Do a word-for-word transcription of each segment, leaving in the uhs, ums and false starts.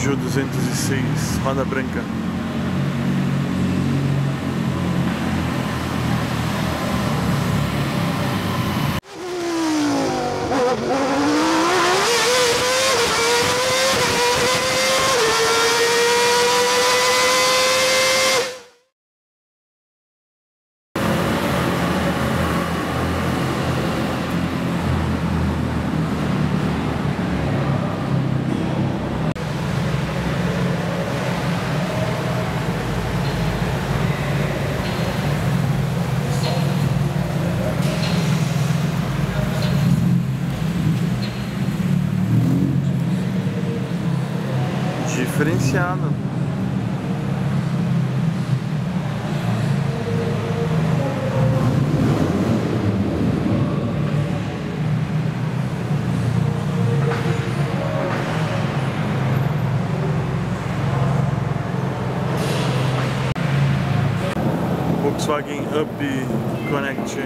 Peugeot duzentos e seis, roda branca. Diferenciado. Volkswagen Up Connect.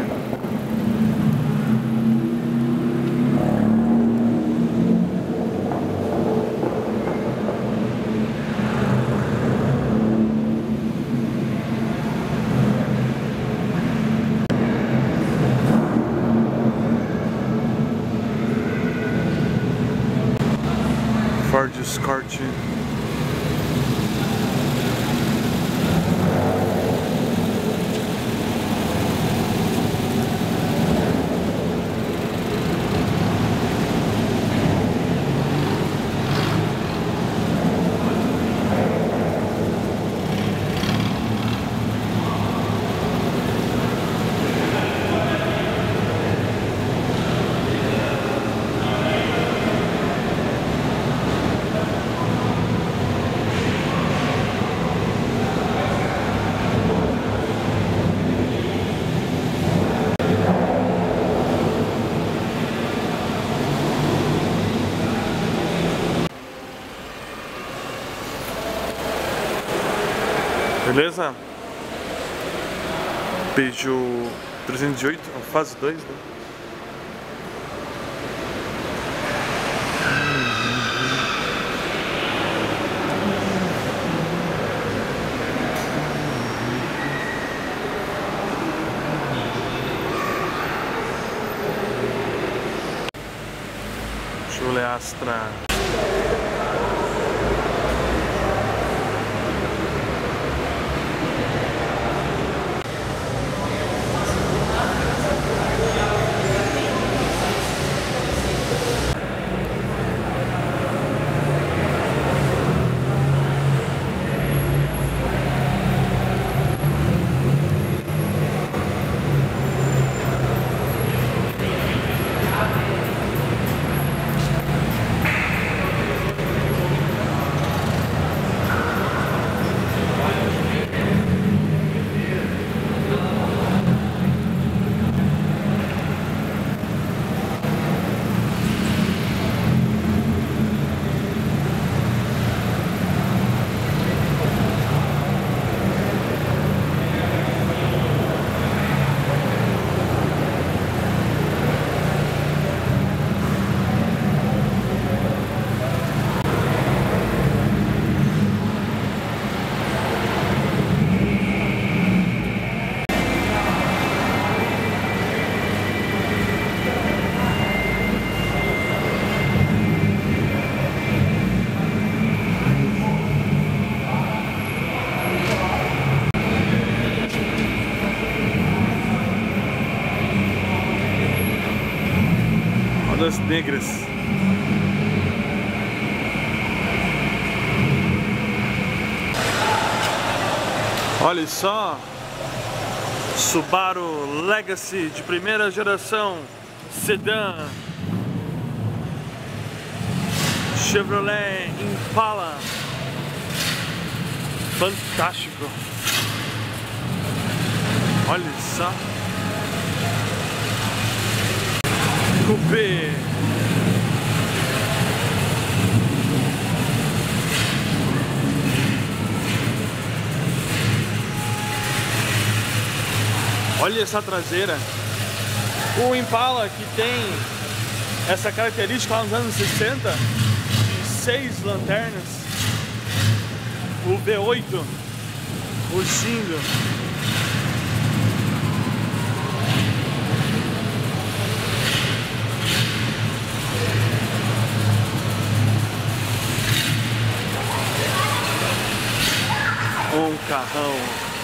Ford Escort. Beleza? Peugeot trezentos e oito, fase dois, né? Chevrolet Astra. Rodas negras. Olha só, Subaru Legacy de primeira geração, sedã, Chevrolet Impala, fantástico. Olha só, Coupé. Olha essa traseira. O Impala, que tem essa característica lá nos anos sessenta, de seis lanternas, o V oito rugindo. Um carrão.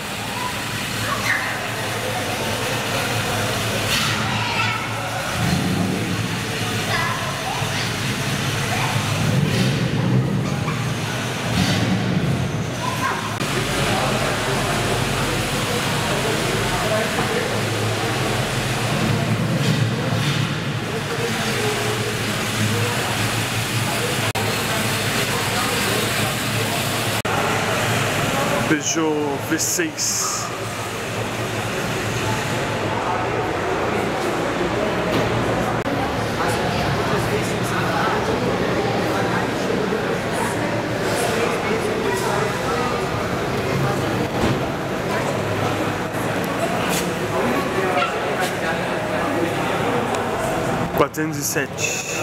Peugeot V seis. quatrocentos e sete.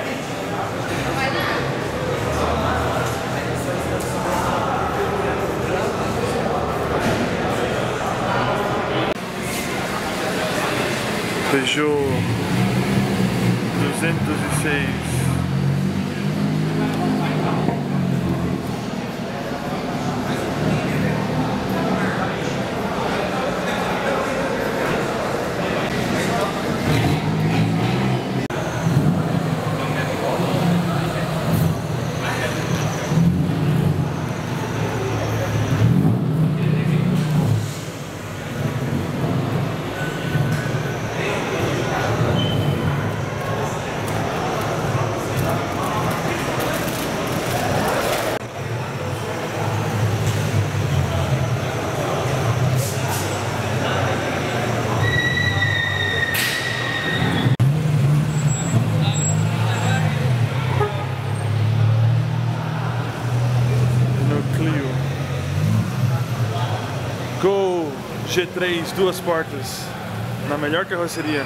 Peugeot duzentos e seis. Gol G três, duas portas, na melhor carroceria.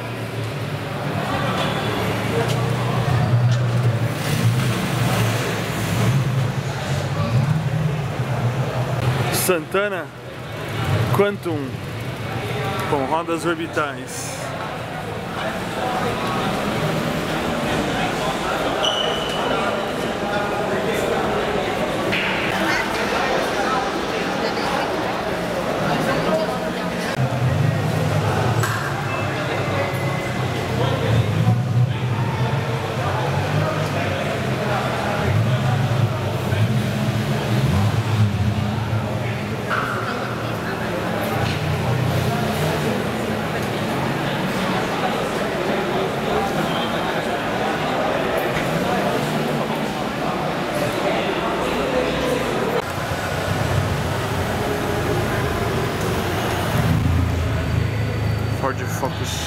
Santana Quantum com rodas orbitais. Ford Focus.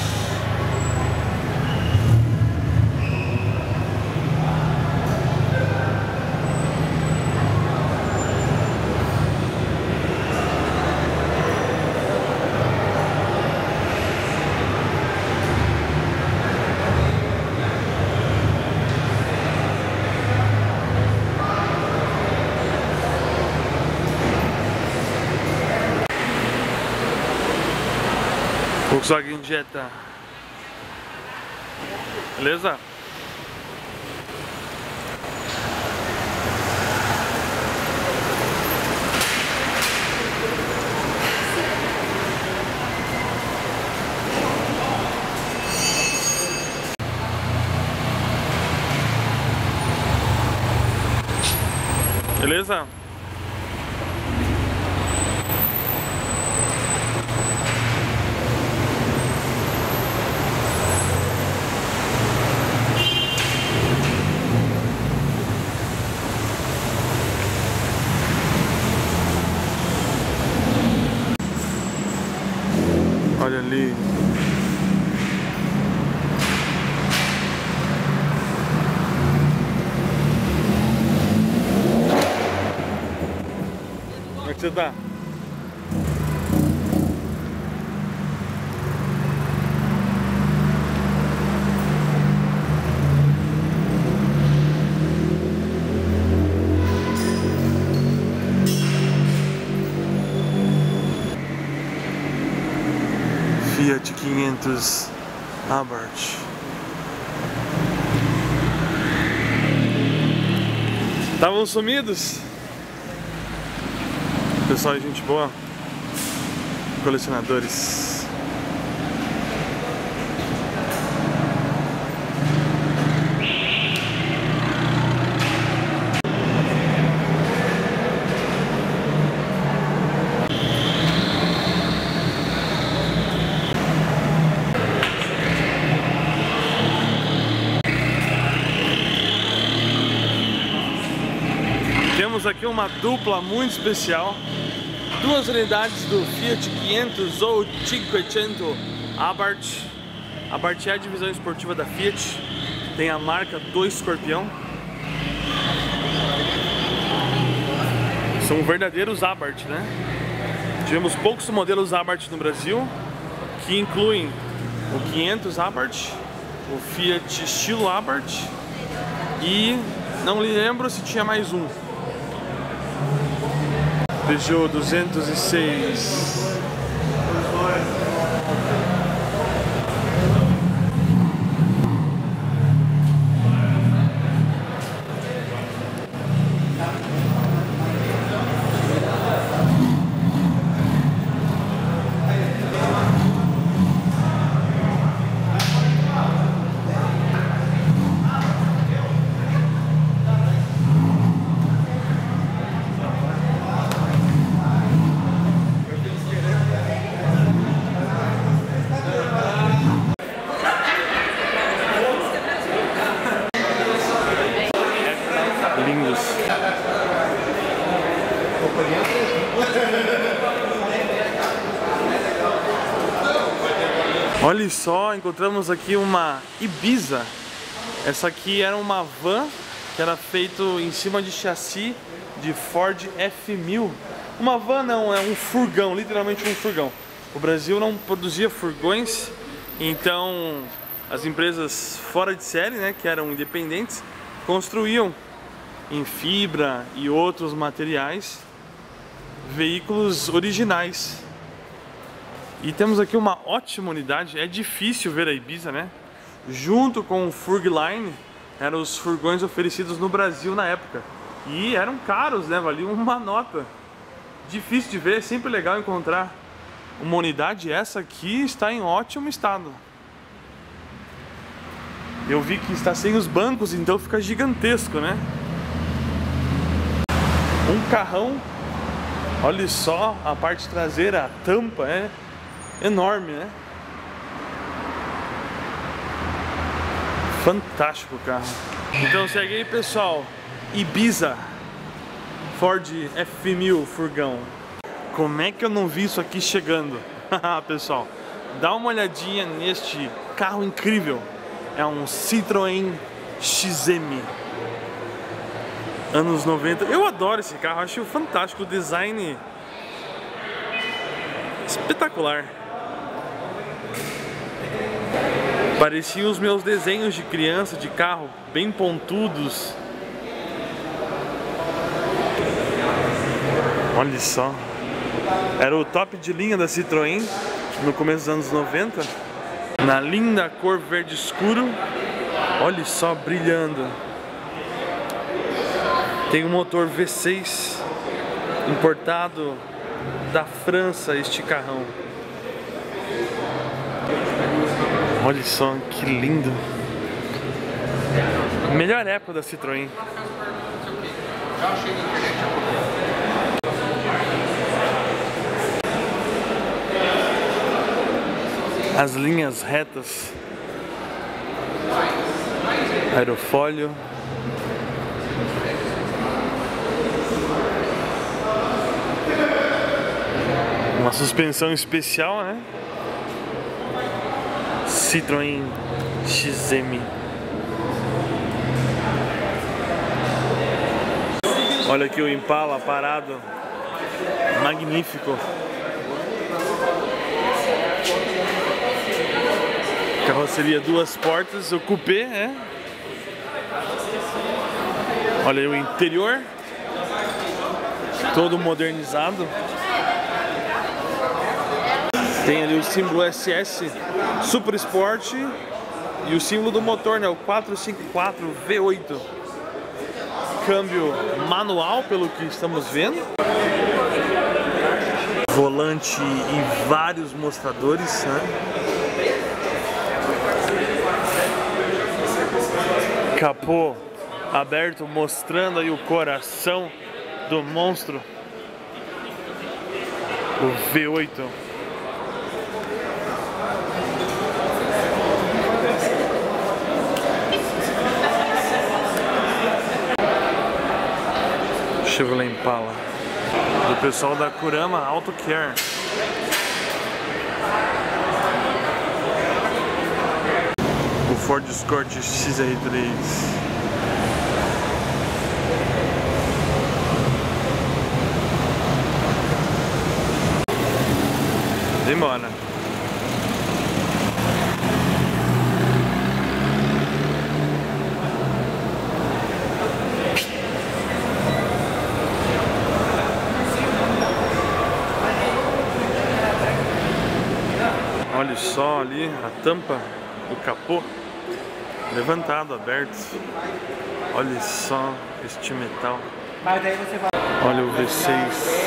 Volkswagen Jetta. Beleza? Beleza? Olha ali. Como é que você tá? quinhentos Abarth. Estavam sumidos? Pessoal, gente boa, colecionadores. Temos aqui uma dupla muito especial, duas unidades do Fiat quinhentos ou quinhentos Abarth. Abarth é a divisão esportiva da Fiat, tem a marca do Escorpião. São verdadeiros Abarth, né? Tivemos poucos modelos Abarth no Brasil, que incluem o quinhentos Abarth, o Fiat estilo Abarth e não lembro se tinha mais um. Peugeot duzentos e seis. Lindos. Olha só, encontramos aqui uma Ibiza. Essa aqui era uma van que era feito em cima de chassi de Ford F mil. Uma van não, é um furgão, literalmente um furgão. O Brasil não produzia furgões, então as empresas fora de série, né, que eram independentes, construíam em fibra e outros materiais veículos originais. E temos aqui uma ótima unidade. É difícil ver a Ibiza, né? Junto com o Furgline, eram os furgões oferecidos no Brasil na época. E eram caros, né? Valiam uma nota. Difícil de ver, é sempre legal encontrar uma unidade. Essa aqui está em ótimo estado. Eu vi que está sem os bancos, então fica gigantesco, né? Um carrão, olha só a parte traseira, a tampa é enorme, né? Fantástico o carro. Então segue aí, pessoal, Ibiza Ford F mil furgão. Como é que eu não vi isso aqui chegando? Pessoal, dá uma olhadinha neste carro incrível. É um Citroën X M anos noventa. Eu adoro esse carro, acho fantástico, o design espetacular. Pareciam os meus desenhos de criança, de carro, bem pontudos. Olha só. Era o top de linha da Citroën no começo dos anos noventa. Na linda cor verde escuro. Olha só, brilhando. Tem um motor V seis importado da França, este carrão. Olha só que lindo. Melhor época da Citroën. As linhas retas. Aerofólio. Uma suspensão especial, né? Citroën X M. Olha aqui o Impala parado. Magnífico. Carroceria duas portas, o coupé, né? Olha aí o interior. Todo modernizado. Tem ali o símbolo S S Super Sport e o símbolo do motor, né? O quatrocentos e cinquenta e quatro V oito. Câmbio manual, pelo que estamos vendo. Volante e vários mostradores, né? Capô aberto, mostrando aí o coração do monstro, o V oito. Chevrolet Impala, do pessoal da Kurama Auto Care. O Ford Escort X R três. Demora. Olha só ali a tampa do capô levantado, aberto. Olha só este metal. Olha o V seis.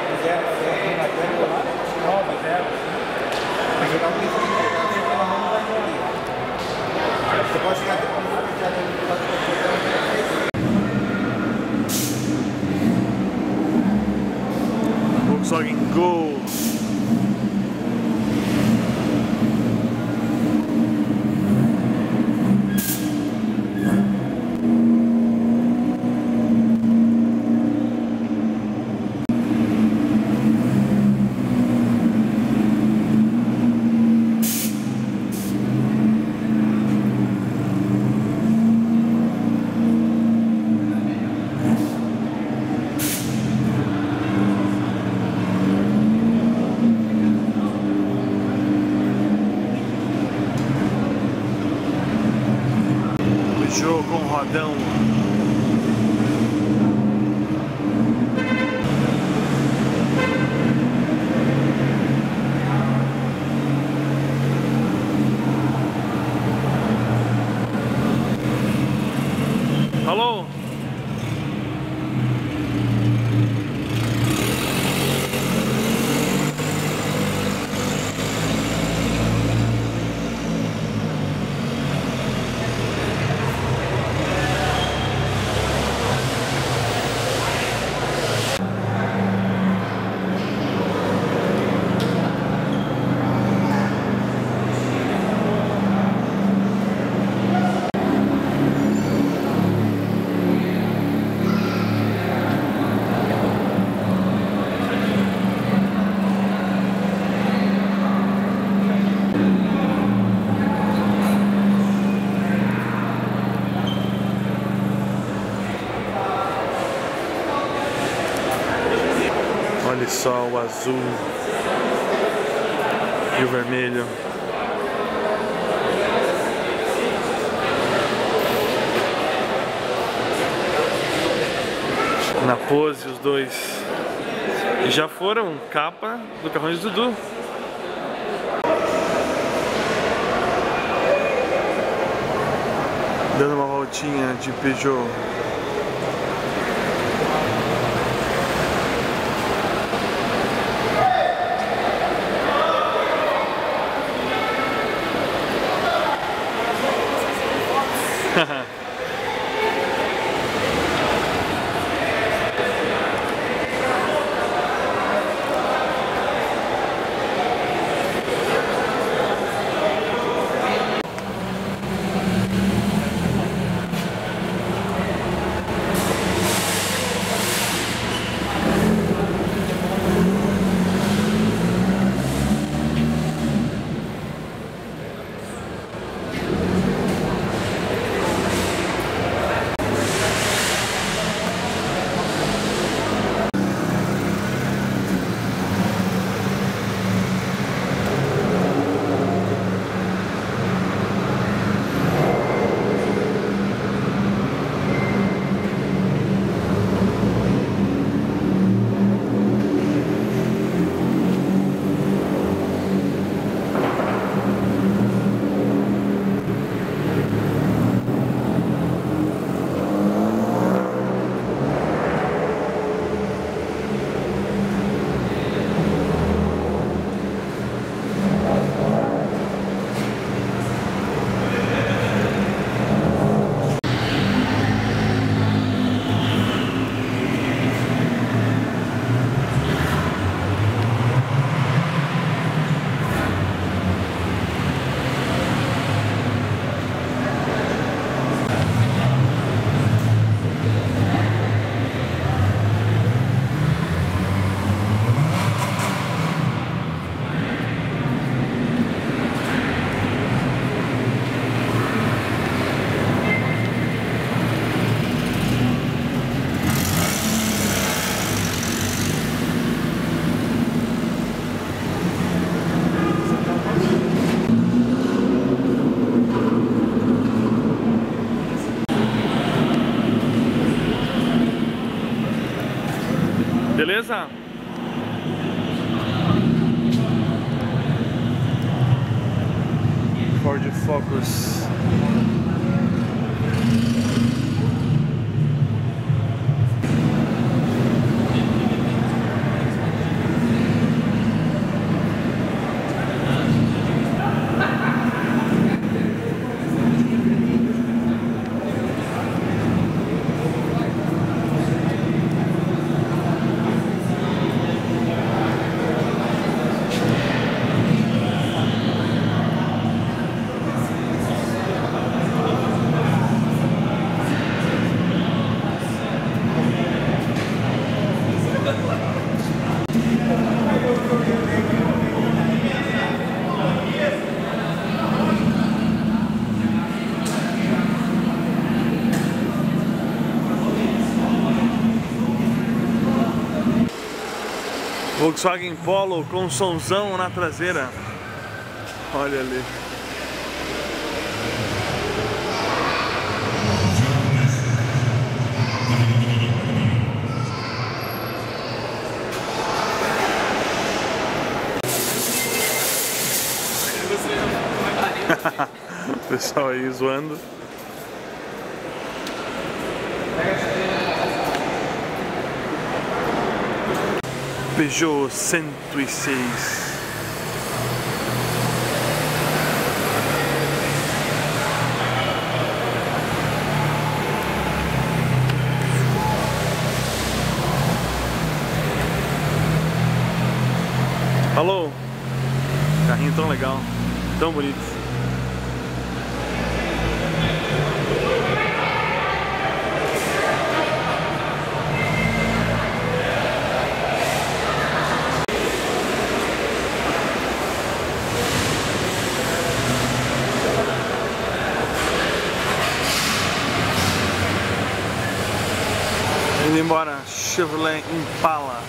Volkswagen Gol. Jogo com rodão. Alô? Olha só o azul e o vermelho. Na pose os dois. E já foram capa do carrão de Dudu. Dando uma voltinha de Peugeot. Beleza? Ford Focus. Volkswagen Polo com sonzão na traseira. Olha ali. O pessoal aí zoando. Peugeot cento e seis. Alô? Carrinho tão legal, tão bonito. Indo embora, Chevrolet Impala.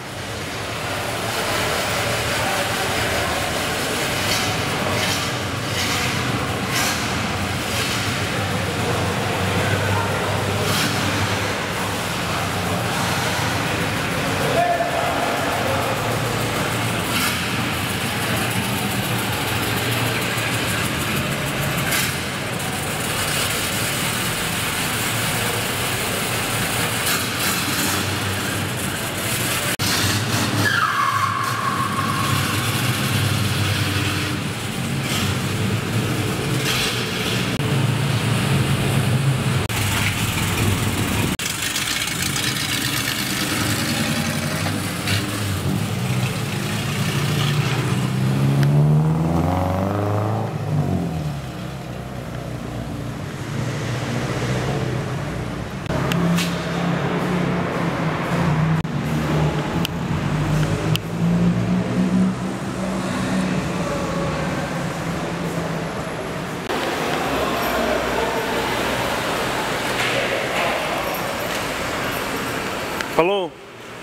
Falou?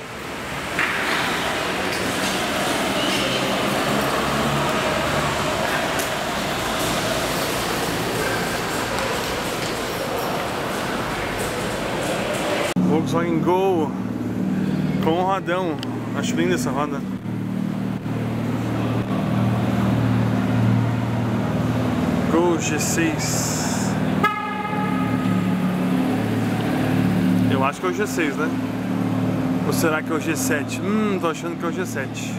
Volkswagen Gol com um rodão. Acho linda essa roda. Gol G seis. Eu acho que é o G seis, né? Ou será que é o G sete? Hum, tô achando que é o G sete.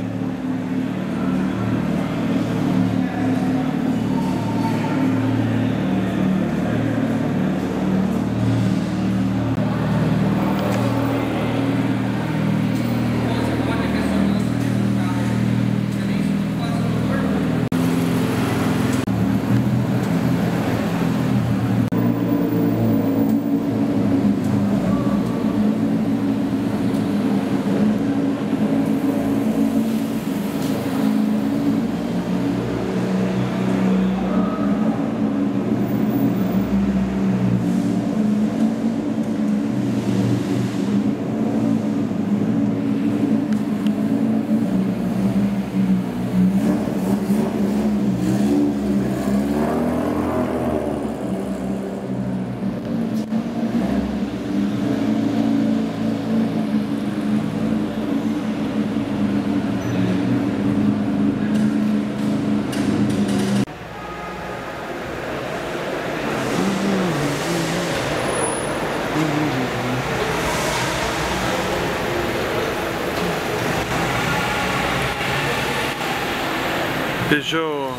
Peugeot,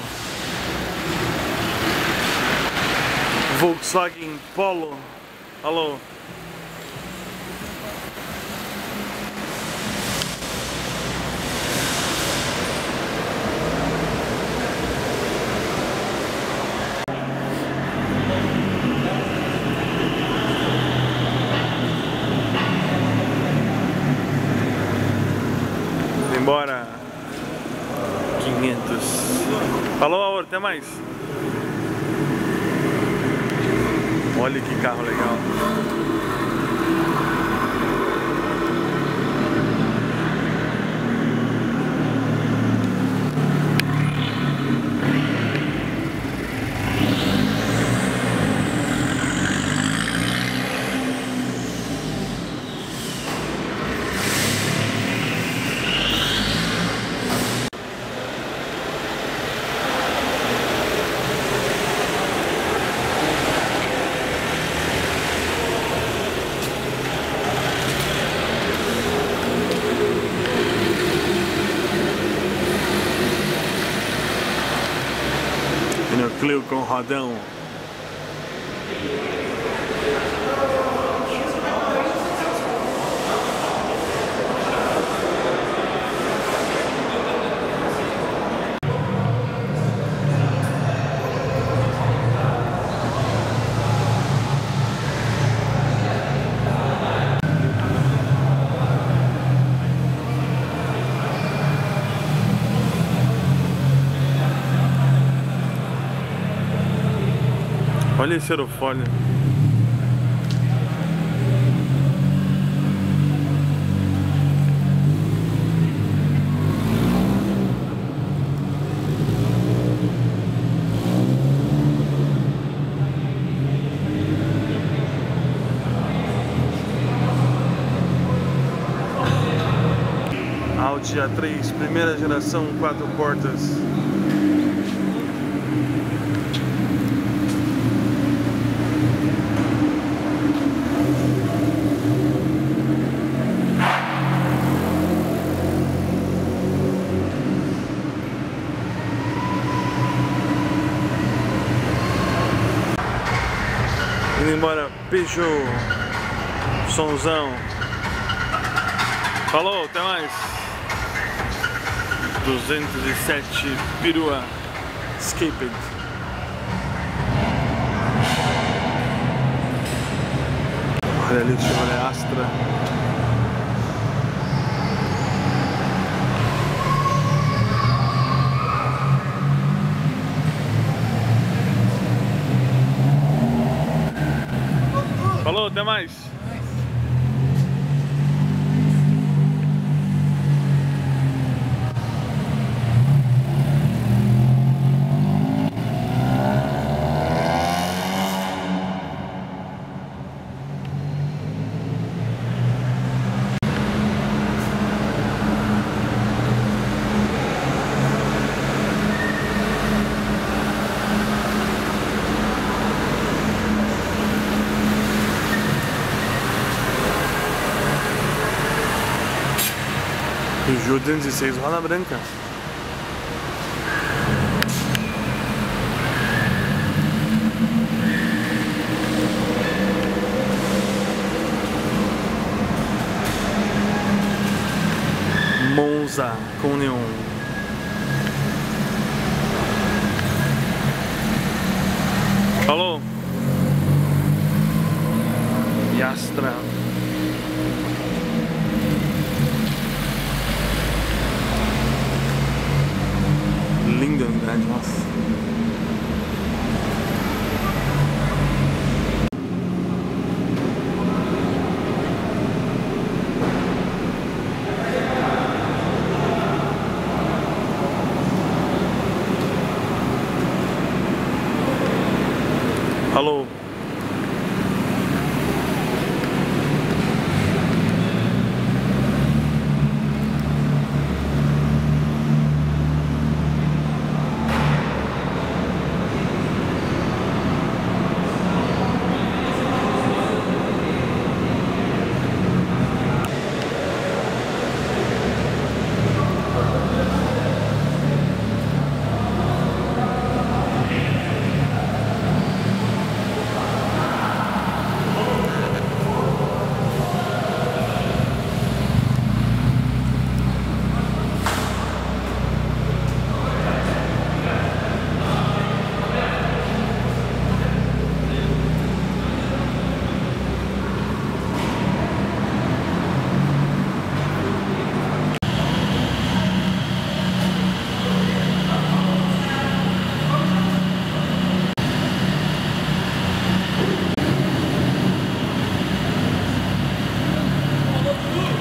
Volkswagen Polo. Alô. Embora. quinhentos. Falou, Aor, até mais. Olha que carro legal. Clio com rodão. Olha esse aerofólio. Audi A três, primeira geração, quatro portas. Indo embora, Peugeot, sonzão. Falou, até mais. duzentos e sete perua Escaped. Olha ali o Chevrolet Astra. Falou, até mais. Peugeot duzentos e seis, roda branca. Monza com neon. Falou. E Astra. Lindo, verdade, nossa. Alô.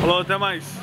Falou, até mais.